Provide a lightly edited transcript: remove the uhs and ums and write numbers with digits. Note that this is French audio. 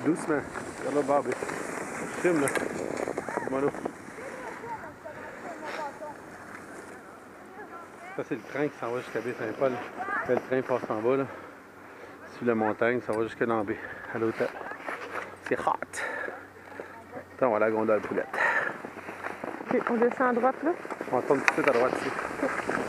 Doucement. Regarde là, Bob. Je filme, là. Dis-moi là. Ça, c'est le train qui s'en va jusqu'à Baie-Saint-Paul. Le train passe en bas, là. Sur la montagne, ça va jusqu'à dans Baie, à l'hôtel. C'est hot. Attends, on va à la gondole poulette. Okay, on descend à droite, là? On tourne tout de suite à droite ici.